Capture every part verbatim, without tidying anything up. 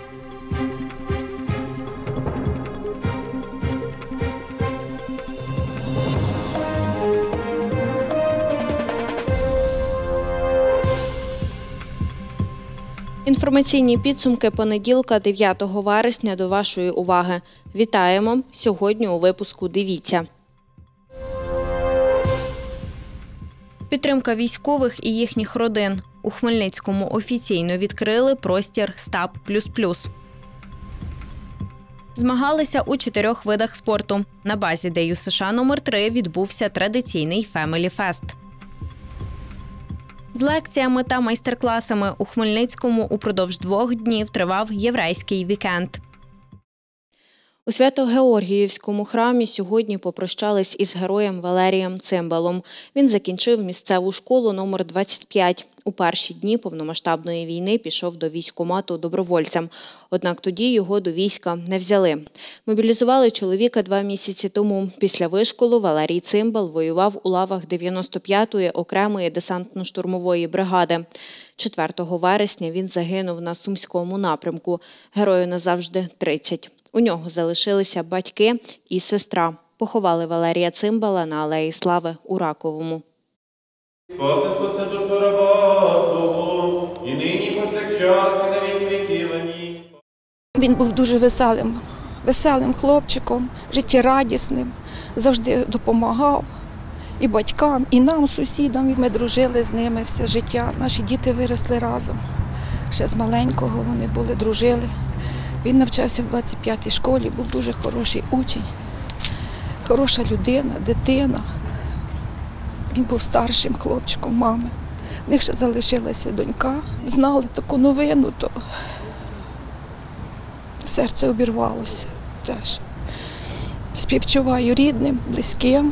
Інформаційні підсумки понеділка, дев'ятого вересня, до вашої уваги. Вітаємо! Сьогодні у випуску дивіться. Підтримка військових і їхніх родин. У Хмельницькому офіційно відкрили простір «Стаб плюс плюс». Змагалися у чотирьох видах спорту. На базі Де Ю США номер три відбувся традиційний «Фемілі Фест». З лекціями та майстер-класами у Хмельницькому упродовж двох днів тривав єврейський вікенд. У Свято-Георгіївському храмі сьогодні попрощались із героєм Валерієм Цимбалом. Він закінчив місцеву школу номер двадцять п'ять. У перші дні повномасштабної війни пішов до військкомату добровольцем. Однак тоді його до війська не взяли. Мобілізували чоловіка два місяці тому. Після вишколу Валерій Цимбал воював у лавах дев'яносто п'ятої окремої десантно-штурмової бригади. четвертого вересня він загинув на Сумському напрямку. Герою назавжди тридцять. У нього залишилися батьки і сестра. Поховали Валерія Цимбала на Алеї Слави у Раковому. Спаси, спаси душу раба Твого, і нині повсякчас, і на віки віків. Амінь. Він був дуже веселим, веселим хлопчиком, життєрадісним, завжди допомагав і батькам, і нам, сусідам. Ми дружили з ними все життя. Наші діти виросли разом. Ще з маленького вони були, дружили. Він навчався в двадцять п'ятій школі, був дуже хороший учень, хороша людина, дитина. Він був старшим хлопчиком мами. В них ще залишилася донька. Знали таку новину, то серце обірвалося теж. Співчуваю рідним, близьким.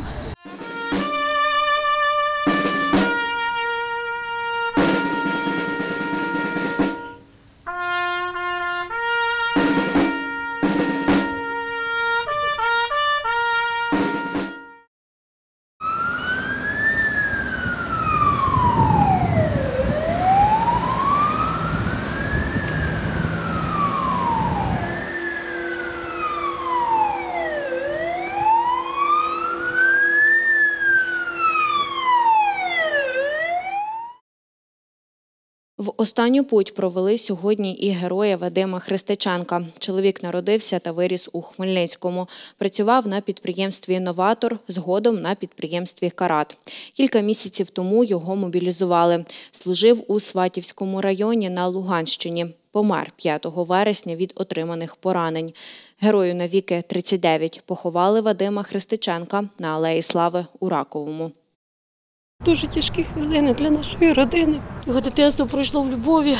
В останню путь провели сьогодні і героя Вадима Христиченка. Чоловік народився та виріс у Хмельницькому. Працював на підприємстві «Новатор», згодом на підприємстві «Карат». Кілька місяців тому його мобілізували. Служив у Сватівському районі на Луганщині. Помер п'ятого вересня від отриманих поранень. Герою навіки тридцять дев'ять. Поховали Вадима Христиченка на Алеї Слави у Раковому. Дуже тяжкі хвилини для нашої родини. Його дитинство пройшло в любові.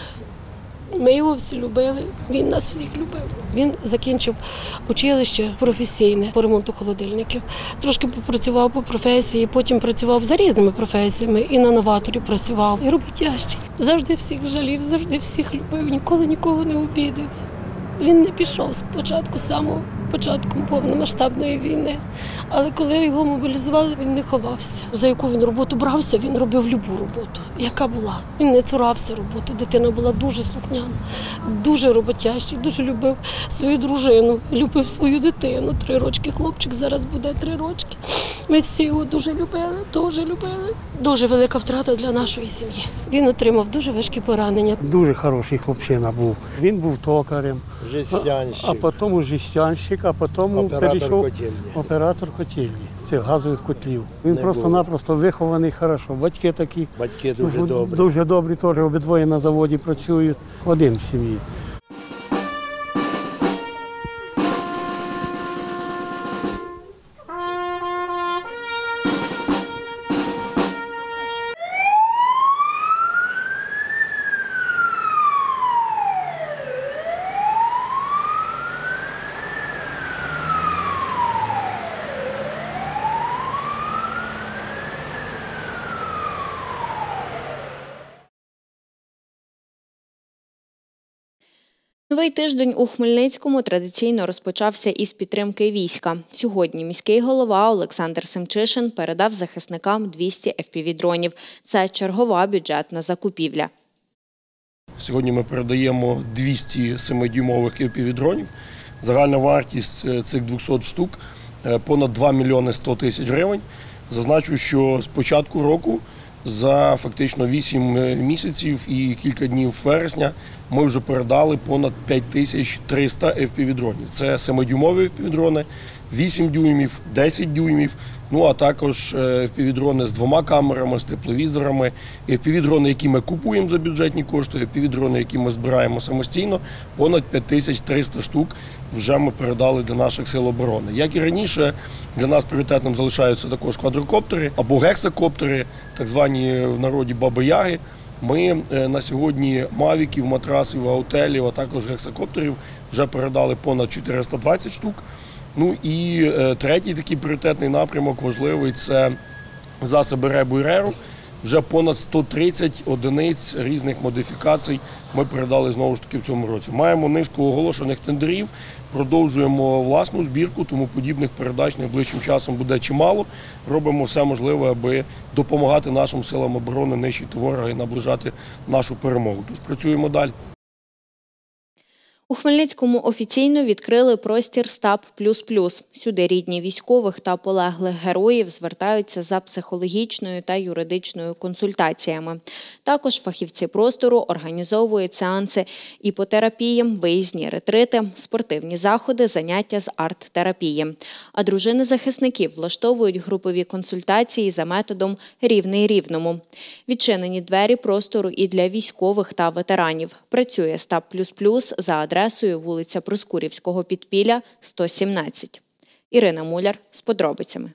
Ми його всі любили, він нас всіх любив. Він закінчив училище професійне по ремонту холодильників. Трошки попрацював по професії, потім працював за різними професіями. І на «Новаторі» працював, і роботящий. Завжди всіх жалів, завжди всіх любив, ніколи нікого не обідав. Він не пішов спочатку, самого початку повномасштабної війни. Але коли його мобілізували, він не ховався. За яку він роботу брався, він робив любу роботу, яка була. Він не цурався роботи. Дитина була дуже слухняна, дуже роботящий, дуже любив свою дружину, любив свою дитину. Три рочки хлопчик, зараз буде три рочки. Ми всі його дуже любили, дуже любили. Дуже велика втрата для нашої сім'ї. Він отримав дуже важкі поранення. Дуже хороший хлопчина був. Він був токарем, жестянщик, а потім жестянщик, а потім оператор перейшов котельні. оператор котельні цих газових котлів. Він Не просто-напросто вихований хорошо. Батьки такі Батьки дуже добрі. Дуже добрі, теж обидвоє на заводі працюють, один в сім'ї. Новий тиждень у Хмельницькому традиційно розпочався із підтримки війська. Сьогодні міський голова Олександр Семчишин передав захисникам двісті еф пі ві-дронів. Це чергова бюджетна закупівля. Сьогодні ми передаємо двісті семидюймових еф пі ві-дронів. Загальна вартість цих двохсот штук – понад два мільйони сто тисяч гривень. Зазначу, що з початку року за фактично вісім місяців і кілька днів вересня ми вже передали понад п'ять тисяч триста еф пі ві-дронів. Це семидюймові еф пі ві-дрони, вісім дюймів, десять дюймів, ну а також еф пі ві-дрони з двома камерами, з тепловізорами, еф пі ві-дрони, які ми купуємо за бюджетні кошти, еф пі ві-дрони, які ми збираємо самостійно, понад п'ять тисяч триста штук вже ми передали для наших сил оборони. Як і раніше, для нас пріоритетним залишаються також квадрокоптери або гексакоптери, так звані в народі баби-яги. Ми на сьогодні мавіків, матрасів, аутелів, а також гексакоптерів вже передали понад чотириста двадцять штук. Ну і третій такий пріоритетний напрямок важливий – це засоби РЕБу і РЕРу. Вже понад сто тридцять одиниць різних модифікацій ми передали знову ж таки в цьому році. Маємо низку оголошених тендерів, продовжуємо власну збірку, тому подібних передач найближчим часом буде чимало. Робимо все можливе, аби допомагати нашим силам оборони нищити ворога і наближати нашу перемогу. Тож працюємо далі. У Хмельницькому офіційно відкрили простір «Стаб плюс плюс». Сюди рідні військових та полеглих героїв звертаються за психологічною та юридичною консультаціями. Також фахівці простору організовують сеанси іпотерапії, виїзні ретрити, спортивні заходи, заняття з арт-терапії. А дружини захисників влаштовують групові консультації за методом «Рівний рівному». Відчинені двері простору і для військових та ветеранів. Працює «Стаб плюс плюс» за адресою адресою вулиця Проскурівського підпілля, сто сімнадцять. Ірина Муляр з подробицями.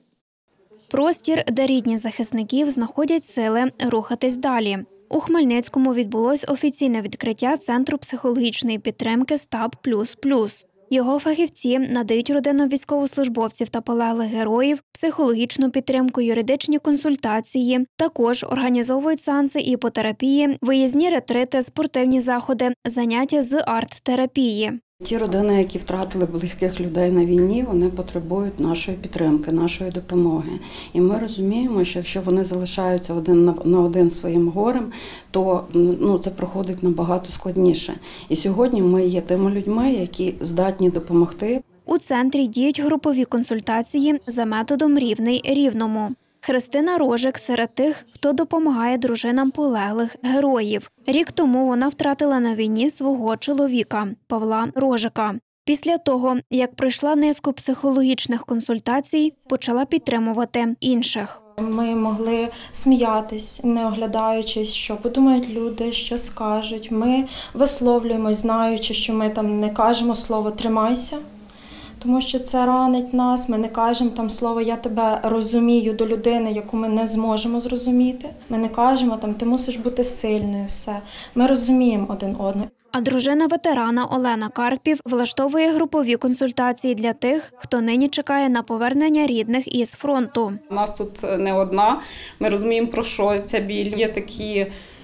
Простір, де рідні захисників знаходять сили рухатись далі. У Хмельницькому відбулось офіційне відкриття Центру психологічної підтримки «Стаб плюс плюс». Його фахівці надають родинам військовослужбовців та полеглих героїв психологічну підтримку, юридичні консультації. Також організовують сеанси іпотерапії, виїзні ретрити, спортивні заходи, заняття з арт-терапії. Ті родини, які втратили близьких людей на війні, вони потребують нашої підтримки, нашої допомоги. І ми розуміємо, що якщо вони залишаються один на один своїм горем, то ну, це проходить набагато складніше. І сьогодні ми є тими людьми, які здатні допомогти. У центрі діють групові консультації за методом «Рівний рівному». Христина Рожик серед тих, хто допомагає дружинам полеглих героїв. Рік тому вона втратила на війні свого чоловіка Павла Рожика. Після того, як пройшла низку психологічних консультацій, почала підтримувати інших. Ми могли сміятись, не оглядаючись, що подумають люди, що скажуть. Ми висловлюємось, знаючи, що ми там не кажемо слово «тримайся», тому що це ранить нас, ми не кажемо там слово «я тебе розумію» до людини, яку ми не зможемо зрозуміти. Ми не кажемо там «ти мусиш бути сильною», все. Ми розуміємо один одного. А дружина ветерана Олена Карпів влаштовує групові консультації для тих, хто нині чекає на повернення рідних із фронту. У нас тут не одна, ми розуміємо, про що ця біль. Є такі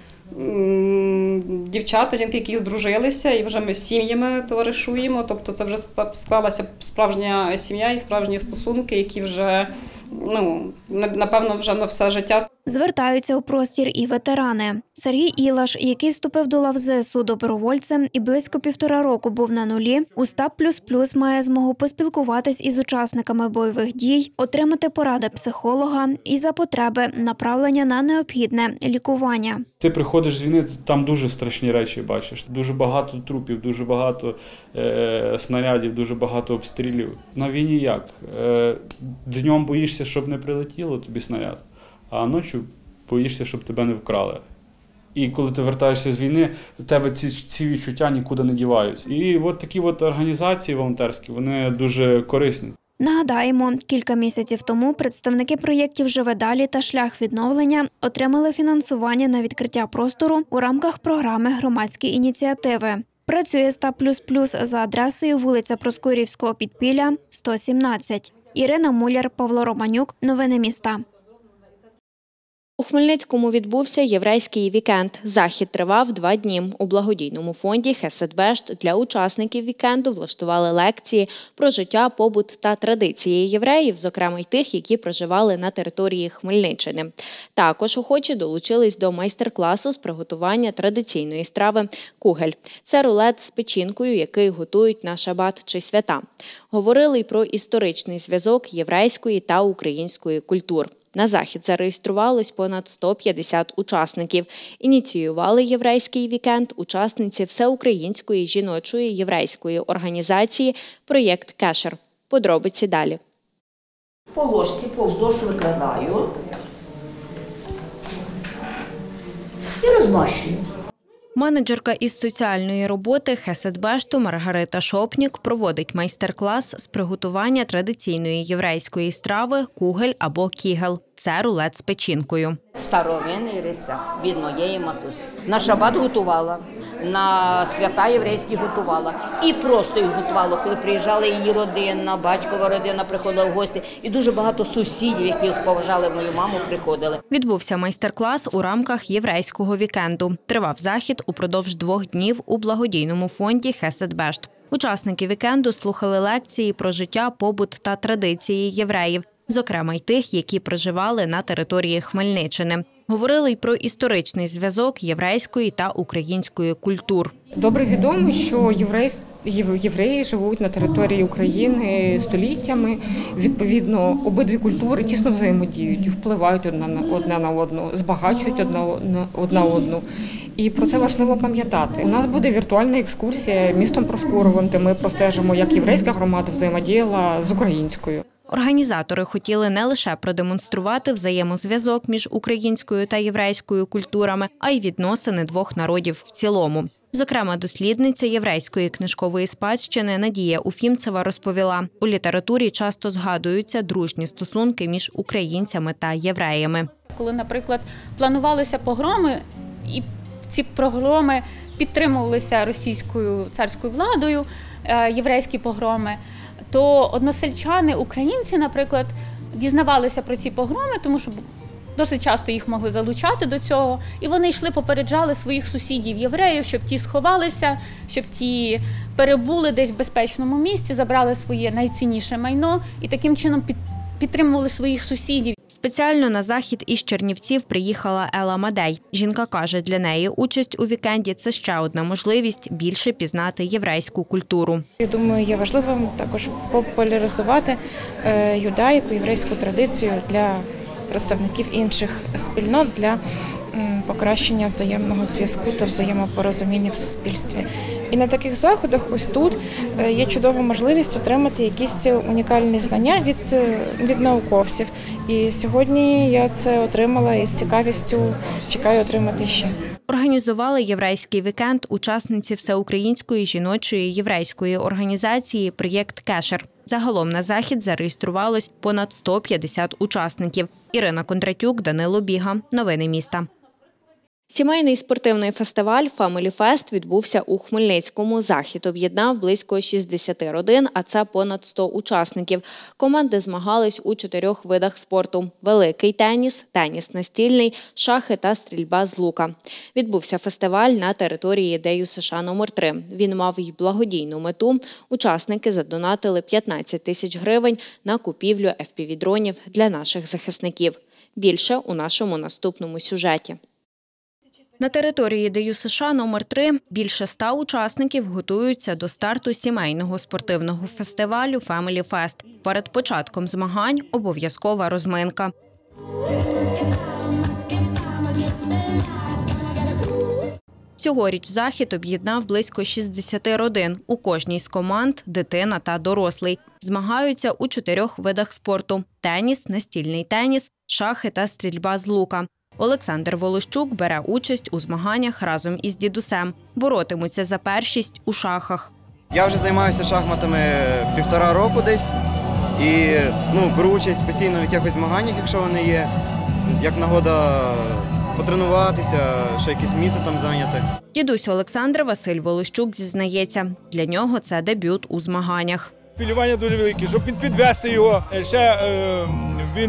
дівчата, жінки, які здружилися, і вже ми з сім'ями товаришуємо, тобто це вже склалася справжня сім'я і справжні стосунки, які вже, ну, напевно, вже на все життя. Звертаються у простір і ветерани. Сергій Ілаш, який вступив до лав зе ес у добровольцем і близько півтора року був на нулі, у «Стаб плюс плюс» має змогу поспілкуватись із учасниками бойових дій, отримати поради психолога і за потреби направлення на необхідне лікування. Ти приходиш з війни, там дуже страшні речі бачиш. Дуже багато трупів, дуже багато е, снарядів, дуже багато обстрілів. На війні як? Е, днем боїшся, щоб не прилетіло тобі снаряд, а ночі боїшся, щоб тебе не вкрали. І коли ти вертаєшся з війни, в тебе ці, ці відчуття нікуди не діваються. І от такі от організації волонтерські, вони дуже корисні. Нагадаємо, кілька місяців тому представники проєктів «Живе далі» та «Шлях відновлення» отримали фінансування на відкриття простору у рамках програми «Громадські ініціативи». Працює «Стаб плюс плюс» за адресою вулиця Проскурівського підпілля, сто сімнадцять. Ірина Муляр, Павло Романюк. Новини міста. У Хмельницькому відбувся єврейський вікенд. Захід тривав два дні. У благодійному фонді «Хесед-Бешт» для учасників вікенду влаштували лекції про життя, побут та традиції євреїв, зокрема й тих, які проживали на території Хмельниччини. Також охочі долучились до майстер-класу з приготування традиційної страви «Кугель». Це рулет з печінкою, який готують на шабат чи свята. Говорили й про історичний зв'язок єврейської та української культур. На захід зареєструвалось понад сто п'ятдесят учасників. Ініціювали єврейський вікенд учасниці Всеукраїнської жіночої єврейської організації «Проєкт Кешер». Подробиці далі. По ложці повздовж викладаю і розмащую. Менеджерка із соціальної роботи «Хесед-Бешту» Маргарита Шопнік проводить майстер-клас з приготування традиційної єврейської страви «Кугель» або «Кігел». Це рулет з печінкою. Старовинний рецепт від моєї матусі. На шабат готувала, на свята єврейські готувала. І просто їх готувала, коли приїжджала її родина, батькова родина приходила в гості. І дуже багато сусідів, які споважали мою маму, приходили. Відбувся майстер-клас у рамках єврейського вікенду. Тривав захід упродовж двох днів у благодійному фонді «Хесед-Бешт». Учасники вікенду слухали лекції про життя, побут та традиції євреїв, зокрема й тих, які проживали на території Хмельниччини. Говорили й про історичний зв'язок єврейської та української культур. Добре відомо, що євреї, євреї живуть на території України століттями. Відповідно, обидві культури тісно взаємодіють, впливають одна на, одна на одну, збагачують одна, одна одну. І про це важливо пам'ятати. У нас буде віртуальна екскурсія містом Проскуровим, де ми простежимо, як єврейська громада взаємодіяла з українською. Організатори хотіли не лише продемонструвати взаємозв'язок між українською та єврейською культурами, а й відносини двох народів в цілому. Зокрема, дослідниця єврейської книжкової спадщини Надія Уфімцева розповіла, у літературі часто згадуються дружні стосунки між українцями та євреями. Коли, наприклад, планувалися погроми, і ці погроми підтримувалися російською царською владою, єврейські погроми, то односельчани, українці, наприклад, дізнавалися про ці погроми, тому що досить часто їх могли залучати до цього, і вони йшли, попереджали своїх сусідів-євреїв, щоб ті сховалися, щоб ті перебули десь в безпечному місці, забрали своє найцінніше майно і таким чином підтримували своїх сусідів. Спеціально на захід із Чернівців приїхала Ела Мадей. Жінка каже, для неї участь у вікенді – це ще одна можливість більше пізнати єврейську культуру. Я думаю, є важливим також популяризувати юдаїку, єврейську традицію для представників інших спільнот, для покращення взаємного зв'язку та взаємопорозуміння в суспільстві. І на таких заходах ось тут є чудова можливість отримати якісь унікальні знання від, від науковців. І сьогодні я це отримала і з цікавістю чекаю отримати ще. Організували єврейський вікенд учасниці Всеукраїнської жіночої єврейської організації «Проєкт Кешер». Загалом на захід зареєструвалось понад сто п'ятдесят учасників. Ірина Кондратюк, Данило Біга. Новини міста. Сімейний спортивний фестиваль «Фамілі Фест» відбувся у Хмельницькому. Захід об'єднав близько шістдесят родин, а це понад сто учасників. Команди змагались у чотирьох видах спорту – великий теніс, теніс настільний, шахи та стрільба з лука. Відбувся фестиваль на території ДЮСШ номер три. Він мав й благодійну мету. Учасники задонатили п'ятнадцять тисяч гривень на купівлю еф пі ві-дронів для наших захисників. Більше у нашому наступному сюжеті. На території ДЮСШ номер три більше ста учасників готуються до старту сімейного спортивного фестивалю «Фемілі Фест». Перед початком змагань обов'язкова розминка. Цьогоріч захід об'єднав близько шістдесят родин. У кожній з команд – дитина та дорослий. Змагаються у чотирьох видах спорту – теніс, настільний теніс, шахи та стрільба з лука. Олександр Волощук бере участь у змаганнях разом із дідусем. Боротимуться за першість у шахах. Я вже займаюся шахматами півтора року десь. І ну, беру участь постійно в якихось змаганнях, якщо вони є. Як нагода потренуватися, ще якесь місце там зайняти. Дідусь Олександра Василь Волощук зізнається, для нього це дебют у змаганнях. Хвилювання дуже велике, щоб підвести його, ще е, він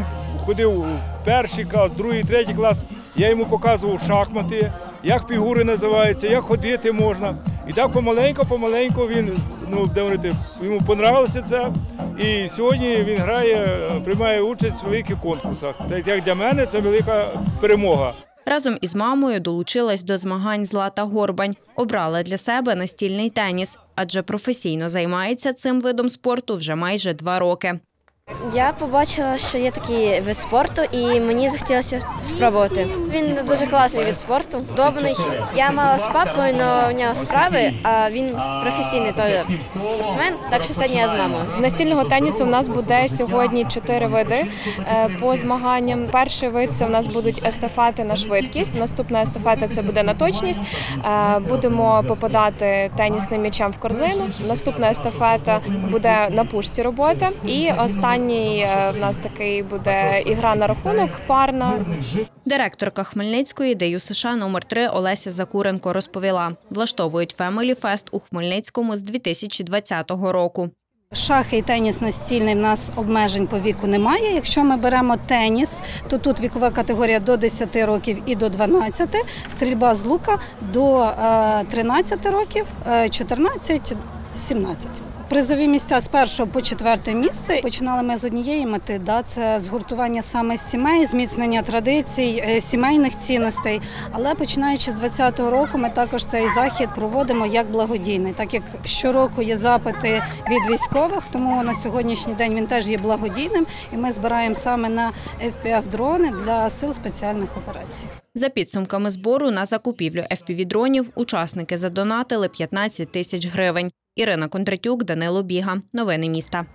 ходив в перший клас, другий, третій клас, я йому показував шахмати, як фігури називаються, як ходити можна. І так помаленьку-помаленьку він, ну, де говорити, йому понравилося це. І сьогодні він грає, приймає участь в великих конкурсах. Так як для мене це велика перемога. Разом із мамою долучилась до змагань Злата Горбань. Обрала для себе настільний теніс, адже професійно займається цим видом спорту вже майже два роки. Я побачила, що є такий вид спорту, і мені захотілося спробувати. Він дуже класний вид спорту, удобний. Я мала з папою, але у нього справи, а він професійний теж спортсмен, так що сьогодні я з мамою. З настільного тенісу у нас буде сьогодні чотири види по змаганням. Перший вид – це у нас будуть естафети на швидкість, наступна естафета – це буде на точність. Будемо попадати тенісним м'ячем в корзину. Наступна естафета буде на пушці робота. І останній в нас такий буде ігра на рахунок, парна. Директорка Хмельницької ДЮ США номер три Олеся Закуренко розповіла, влаштовують Фемелі Фест у Хмельницькому з дві тисячі двадцятого року. Шахи і теніс настільний, в нас обмежень по віку немає. Якщо ми беремо теніс, то тут вікова категорія до десяти років і до дванадцяти, стрільба з лука до тринадцяти років, чотирнадцять - сімнадцять. Призові місця з першого по четверте місце. Починали ми з однієї мети, да, це згуртування саме сімей, зміцнення традицій, сімейних цінностей. Але починаючи з двадцятого року ми також цей захід проводимо як благодійний. Так як щороку є запити від військових, тому на сьогоднішній день він теж є благодійним. І ми збираємо саме на еф пі еф-дрони для сил спеціальних операцій. За підсумками збору на закупівлю еф пі ві-дронів учасники задонатили п'ятнадцять тисяч гривень. Ірина Кондратюк, Данило Біга. Новини міста.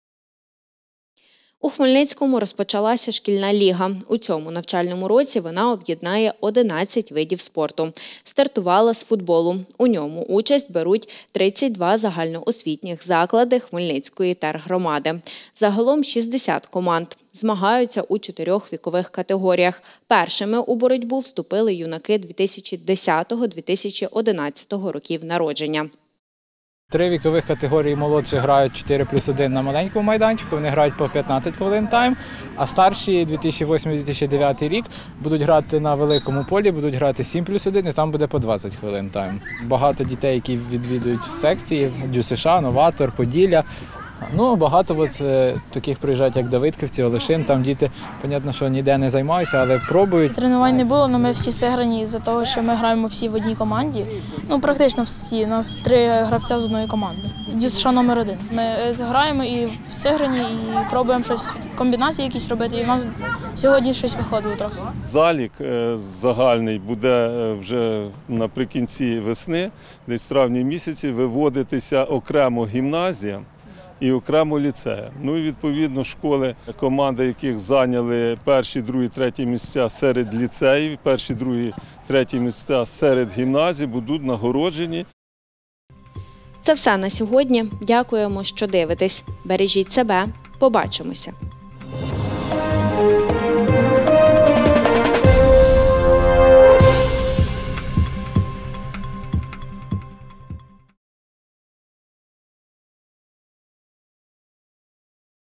У Хмельницькому розпочалася шкільна ліга. У цьому навчальному році вона об'єднає одинадцять видів спорту. Стартувала з футболу. У ньому участь беруть тридцять два загальноосвітніх заклади Хмельницької тергромади. Загалом шістдесят команд. Змагаються у чотирьох вікових категоріях. Першими у боротьбу вступили юнаки дві тисячі десятого - дві тисячі одинадцятого років народження. Три вікових категорії молодші грають чотири плюс один на маленькому майданчику, вони грають по п'ятнадцять хвилин тайм, а старші дві тисячі восьмий - дві тисячі дев'ятий рік будуть грати на великому полі, будуть грати сім плюс один і там буде по двадцять хвилин тайм. Багато дітей, які відвідують секції, ДЮ США, Новатор, Поділля. Ну, багато от, е, таких приїжджають, як Давидківці, Олешин, там діти, понятно, що ніде не займаються, але пробують. Тренувань не було, але ми всі зіграні з-за того, що ми граємо всі в одній команді. Ну, практично всі, у нас три гравця з одної команди. ДЮ США номер один. Ми граємо і зіграні, і пробуємо щось, комбінації якісь робити, і в нас сьогодні щось виходило трохи. Залік загальний буде вже наприкінці весни, десь в травні місяці, виводитися окремо гімназія і окремо ліцея. Ну і відповідно школи, команди яких зайняли перші, другі, треті місця серед ліцеїв, перші, другі, треті місця серед гімназій будуть нагороджені. Це все на сьогодні. Дякуємо, що дивитесь. Бережіть себе. Побачимося.